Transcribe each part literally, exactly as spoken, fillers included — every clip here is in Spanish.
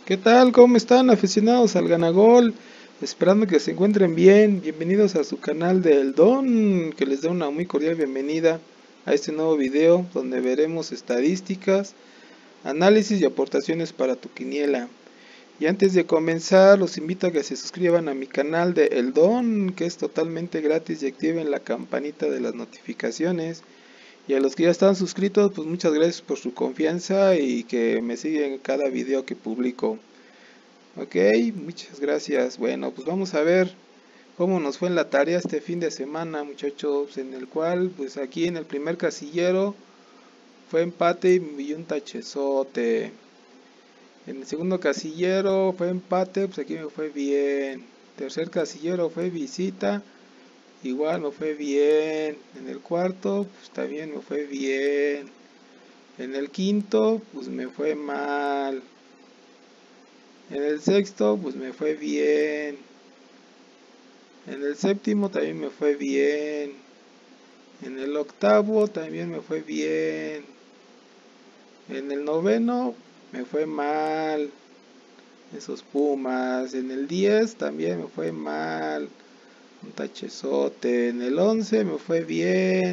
¿Qué tal? ¿Cómo están, aficionados al Ganagol? Esperando que se encuentren bien. Bienvenidos a su canal de El Don, que les da una muy cordial bienvenida a este nuevo video donde veremos estadísticas, análisis y aportaciones para tu quiniela. Y antes de comenzar, los invito a que se suscriban a mi canal de El Don, que es totalmente gratis, y activen la campanita de las notificaciones. Y a los que ya están suscritos, pues muchas gracias por su confianza y que me siguen en cada video que publico. Ok, muchas gracias. Bueno, pues vamos a ver cómo nos fue en la tarea este fin de semana, muchachos, en el cual, pues aquí en el primer casillero fue empate y un tachezote. En el segundo casillero fue empate, pues aquí me fue bien. Tercer casillero fue visita, igual me fue bien. En el cuarto, pues también me fue bien. En el quinto, pues me fue mal. En el sexto, pues me fue bien. En el séptimo también me fue bien. En el octavo también me fue bien. En el noveno me fue mal. Esos Pumas. En el diez también me fue mal. Un tachezote. En el once me fue bien.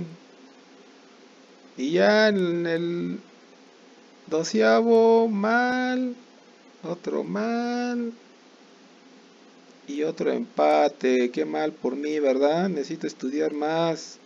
Y ya en el doceavo mal. Otro mal. Y otro empate. Qué mal por mí, ¿verdad? Necesito estudiar más.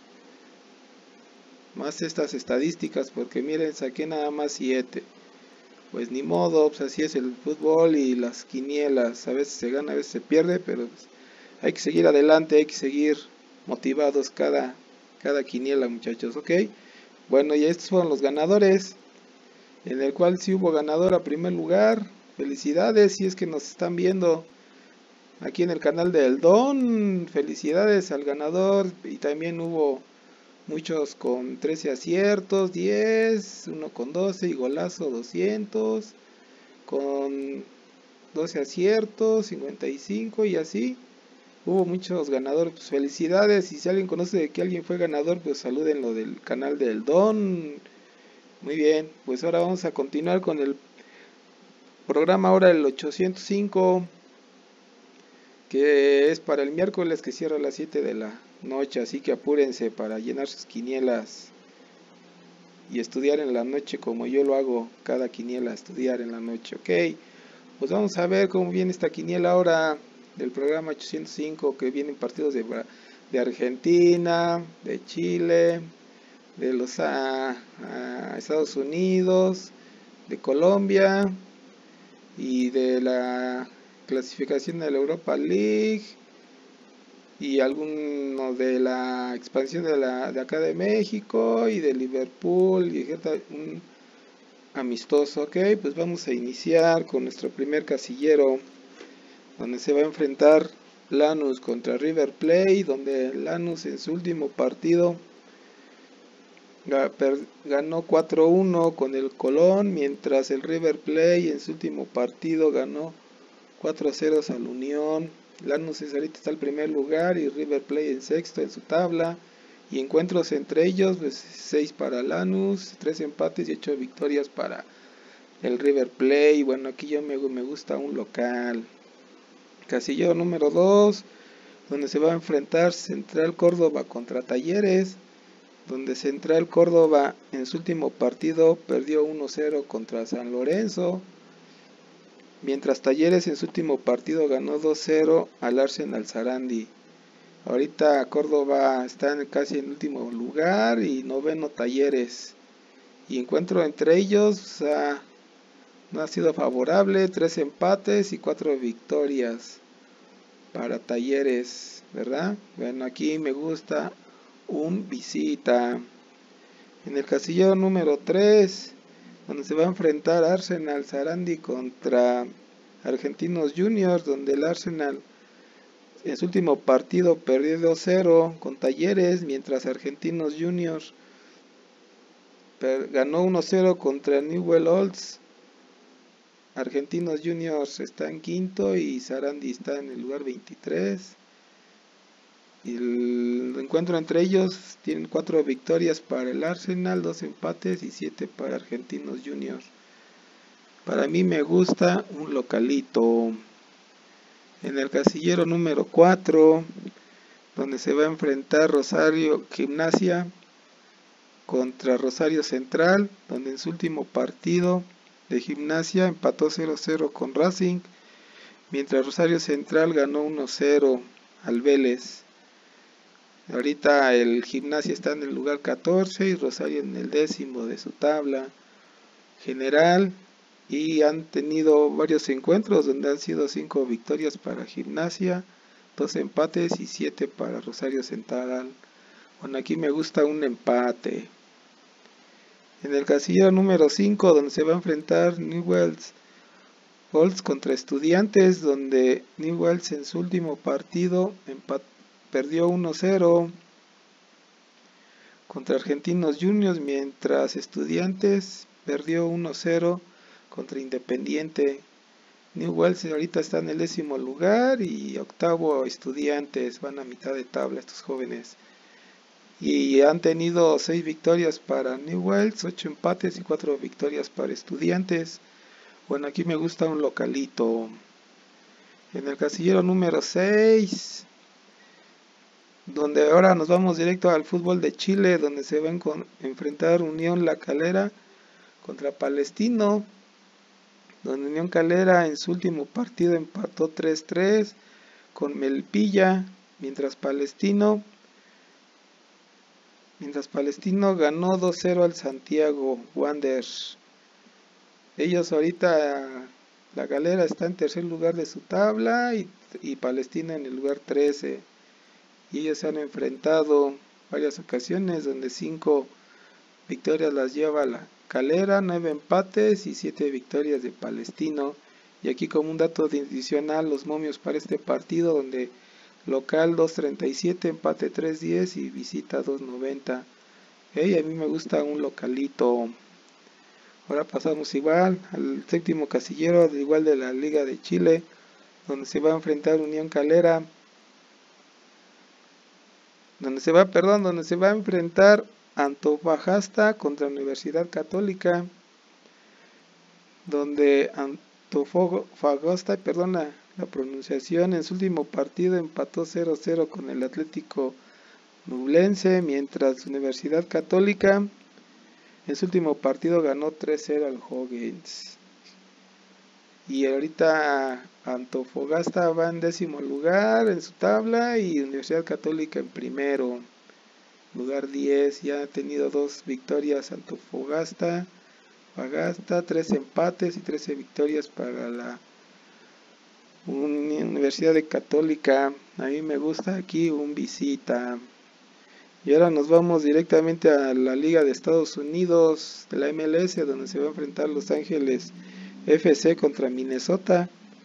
Más estas estadísticas. Porque miren, saqué nada más siete. Pues ni modo, pues así es el fútbol y las quinielas. A veces se gana, a veces se pierde. Pero pues hay que seguir adelante. Hay que seguir motivados cada, cada quiniela, muchachos. ¿Ok? Bueno, y estos fueron los ganadores. En el cual sí hubo ganador a primer lugar. Felicidades si es que nos están viendo aquí en el canal de El Don. Felicidades al ganador. Y también hubo muchos con trece aciertos, diez, uno con doce y golazo doscientos, con doce aciertos, cincuenta y cinco y así. Hubo muchos ganadores, pues felicidades. Y si alguien conoce de que alguien fue ganador, pues salúdenlo del canal de El Don. Muy bien, pues ahora vamos a continuar con el programa ahora el ochocientos cinco, que es para el miércoles, que cierra a las siete de la noche, así que apúrense para llenar sus quinielas y estudiar en la noche como yo lo hago cada quiniela, estudiar en la noche. Ok, pues vamos a ver cómo viene esta quiniela ahora del programa ochocientos cinco, que vienen partidos de, de Argentina, de Chile, de los a, a Estados Unidos, de Colombia y de la clasificación de la Europa League y alguno de la expansión de la de acá de México y de Liverpool y un amistoso. Ok, pues vamos a iniciar con nuestro primer casillero, donde se va a enfrentar Lanús contra River Plate, donde Lanús en su último partido ganó cuatro uno con el Colón, mientras el River Plate en su último partido ganó cuatro a cero al Unión. Lanús ahorita está en primer lugar y River Plate en sexto en su tabla. Y encuentros entre ellos, pues seis para Lanús, tres empates y ocho victorias para el River Plate. Bueno, aquí yo me, me gusta un local. Casillero número dos, donde se va a enfrentar Central Córdoba contra Talleres, donde Central Córdoba en su último partido perdió uno cero contra San Lorenzo, mientras Talleres en su último partido ganó dos cero al Arsenal Sarandí. Ahorita Córdoba está en casi en último lugar y noveno Talleres. Y encuentro entre ellos, o sea, no ha sido favorable, tres empates y cuatro victorias para Talleres, ¿verdad? Bueno, aquí me gusta un visita. En el casillero número tres, donde se va a enfrentar Arsenal Sarandí contra Argentinos Juniors, donde el Arsenal en su último partido perdió dos cero con Talleres, mientras Argentinos Juniors ganó uno cero contra Newell's Old. Argentinos Juniors está en quinto y Sarandí está en el lugar veintitrés. Y el encuentro entre ellos tienen cuatro victorias para el Arsenal, dos empates y siete para Argentinos Juniors. Para mí me gusta un localito. En el casillero número cuatro, donde se va a enfrentar Rosario Gimnasia contra Rosario Central, donde en su último partido de Gimnasia empató cero cero con Racing, mientras Rosario Central ganó uno cero al Vélez. Ahorita el Gimnasia está en el lugar catorce y Rosario en el décimo de su tabla general, y han tenido varios encuentros donde han sido cinco victorias para Gimnasia, dos empates y siete para Rosario Central. Bueno, aquí me gusta un empate. En el casillero número cinco, donde se va a enfrentar Newell's Old contra Estudiantes, donde Newell's en su último partido perdió uno cero contra Argentinos Juniors, mientras Estudiantes perdió uno cero contra Independiente. Newell's ahorita está en el décimo lugar y octavo Estudiantes, van a mitad de tabla estos jóvenes. Y han tenido seis victorias para Newell's, ocho empates y cuatro victorias para Estudiantes. Bueno, aquí me gusta un localito. En el casillero número seis, donde ahora nos vamos directo al fútbol de Chile, donde se van a enfrentar Unión La Calera contra Palestino, donde Unión Calera en su último partido empató tres tres con Melipilla, mientras Palestino mientras Palestino ganó dos cero al Santiago Wanderers. Ellos ahorita, La Calera está en tercer lugar de su tabla y, y Palestino en el lugar trece, y ellos se han enfrentado varias ocasiones donde cinco victorias las lleva La Calera, nueve empates y siete victorias de Palestino. Y aquí como un dato adicional, los momios para este partido, donde local dos treinta y siete, empate tres diez y visita dos noventa. Hey, a mí me gusta un localito. Ahora pasamos igual al séptimo casillero, igual de la Liga de Chile, donde se va a enfrentar Unión Calera, donde se va, perdón, donde se va a enfrentar Antofagasta contra Universidad Católica, donde Antofagasta, perdona la pronunciación, en su último partido empató cero cero con el Atlético Nublense, mientras Universidad Católica en su último partido ganó tres cero al O'Higgins. Y ahorita Antofagasta va en décimo lugar en su tabla y Universidad Católica en primero, lugar diez. Ya ha tenido dos victorias Antofagasta, Antofagasta, tres empates y trece victorias para la Universidad de Católica. A mí me gusta aquí un visita. Y ahora nos vamos directamente a la Liga de Estados Unidos, de la M L S, donde se va a enfrentar Los Ángeles F C contra Minnesota,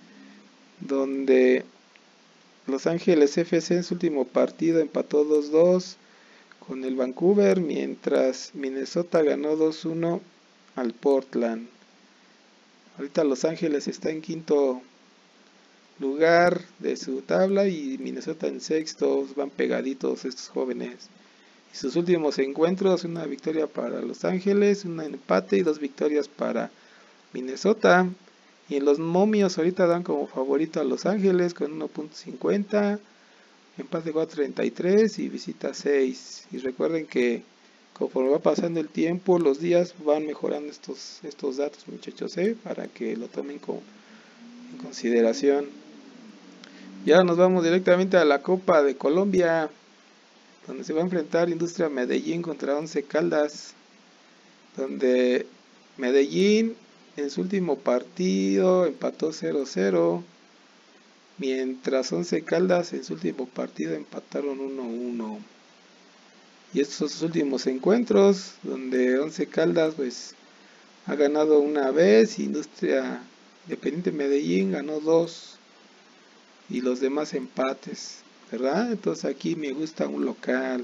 donde Los Ángeles F C en su último partido empató dos dos con el Vancouver, mientras Minnesota ganó dos uno al Portland. Ahorita Los Ángeles está en quinto lugar de su tabla y Minnesota en sexto, van pegaditos estos jóvenes. Y sus últimos encuentros, una victoria para Los Ángeles, un empate y dos victorias para Minnesota. Y en los momios ahorita dan como favorito a Los Ángeles con uno punto cincuenta, empate cuatro treinta y tres y visita seis. Y recuerden que conforme va pasando el tiempo, los días van mejorando estos, estos datos, muchachos, ¿eh? Para que lo tomen con, en consideración. Y ahora nos vamos directamente a la Copa de Colombia, donde se va a enfrentar Industria Medellín contra Once Caldas, donde Medellín en su último partido empató cero cero, mientras Once Caldas en su último partido empataron uno uno. Y estos últimos encuentros, donde Once Caldas pues ha ganado una vez, Industria Independiente Medellín ganó dos y los demás empates, ¿verdad? Entonces aquí me gusta un local.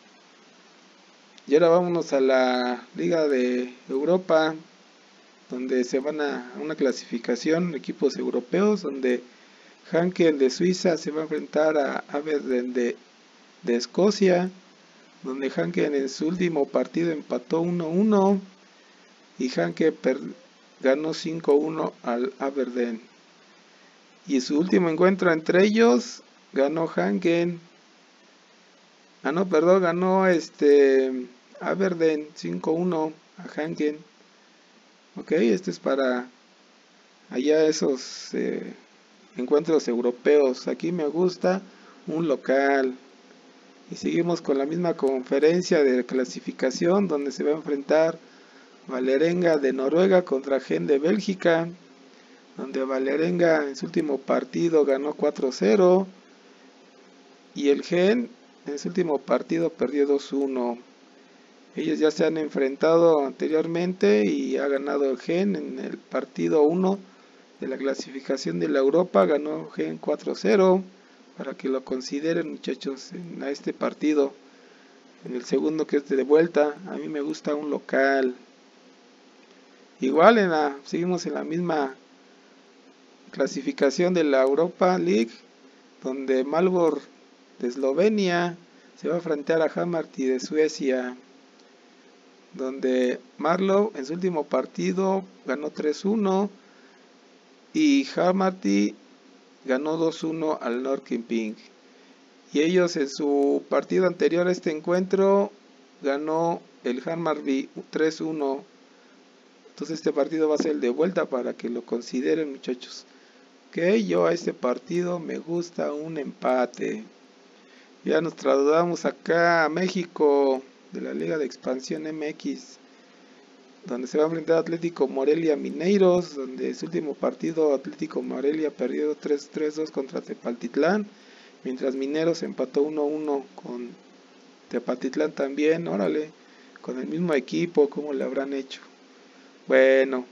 Y ahora vámonos a la Liga de Europa, donde se van a una clasificación equipos europeos, donde Hanken de Suiza se va a enfrentar a Aberdeen de, de Escocia, donde Hanken en su último partido empató uno uno y Hanken per, ganó cinco uno al Aberdeen. Y su último encuentro entre ellos ganó Hanken. Ah, no, perdón, ganó este Aberdeen cinco uno a Hanken. Ok, esto es para allá esos eh, encuentros europeos. Aquí me gusta un local. Y seguimos con la misma conferencia de clasificación donde se va a enfrentar Vålerenga de Noruega contra Gen de Bélgica, donde Vålerenga en su último partido ganó cuatro cero y el Gen en su último partido perdió dos uno. Ellos ya se han enfrentado anteriormente y ha ganado el Gen en el partido uno de la clasificación de la Europa, ganó Gen cuatro cero. Para que lo consideren, muchachos, en a este partido. En el segundo, que es de vuelta, a mí me gusta un local. Igual en la, seguimos en la misma clasificación de la Europa League, donde Malbork de Eslovenia se va a enfrentar a Hammarby de Suecia, donde Marlow en su último partido ganó tres uno y Hammarby ganó dos uno al Norrköping. Y ellos en su partido anterior a este encuentro ganó el Hammarby tres uno. Entonces este partido va a ser el de vuelta para que lo consideren, muchachos. Ok, yo a este partido me gusta un empate. Ya nos trasladamos acá a México de la Liga de Expansión M X, donde se va a enfrentar Atlético Morelia Mineiros, donde su último partido Atlético Morelia perdió tres dos contra Tepatitlán, mientras Mineros empató uno uno con Tepatitlán también. Órale, con el mismo equipo, ¿cómo le habrán hecho? Bueno,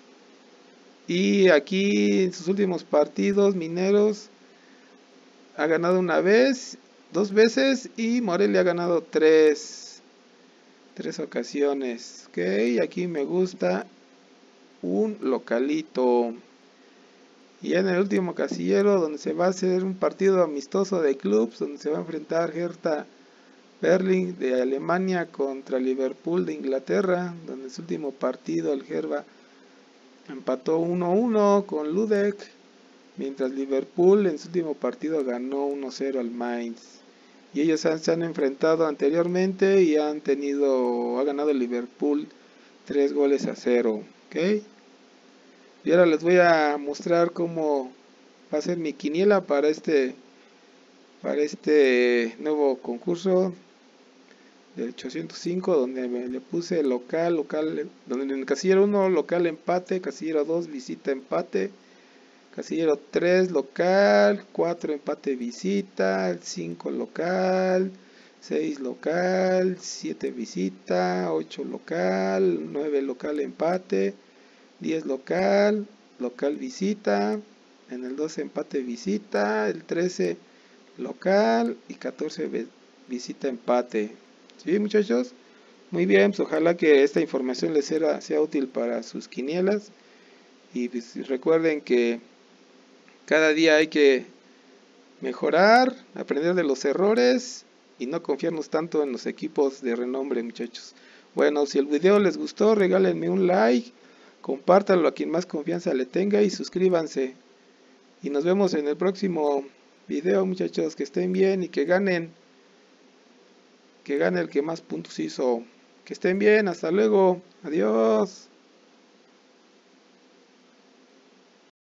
y aquí en sus últimos partidos Mineros ha ganado una vez, dos veces, y Morelia ha ganado tres, tres ocasiones. Ok, aquí me gusta un localito. Y en el último casillero, donde se va a hacer un partido amistoso de clubs, donde se va a enfrentar Hertha Berlin de Alemania contra Liverpool de Inglaterra, donde en su último partido el Hertha empató uno uno con Ludek, mientras Liverpool en su último partido ganó uno cero al Mainz. Y ellos han, se han enfrentado anteriormente y han tenido, ha ganado el Liverpool tres goles a cero. ¿Okay? Y ahora les voy a mostrar cómo va a ser mi quiniela para este, para este nuevo concurso del ochocientos cinco, donde me le puse local, local, donde en el casillero uno local empate, casillero dos visita empate, casillero tres local, cuatro empate visita, cinco local, seis local, siete visita, ocho local, nueve local empate, diez local, local visita, en el doce empate visita, el trece local y catorce visita empate. ¿Sí, muchachos? Muy bien, pues ojalá que esta información les sea, sea útil para sus quinielas. Y pues recuerden que cada día hay que mejorar, aprender de los errores y no confiarnos tanto en los equipos de renombre, muchachos. Bueno, si el video les gustó, regálenme un like, compártanlo a quien más confianza le tenga y suscríbanse. Y nos vemos en el próximo video, muchachos. Que estén bien y que ganen. Que gane el que más puntos hizo. Que estén bien, hasta luego. Adiós.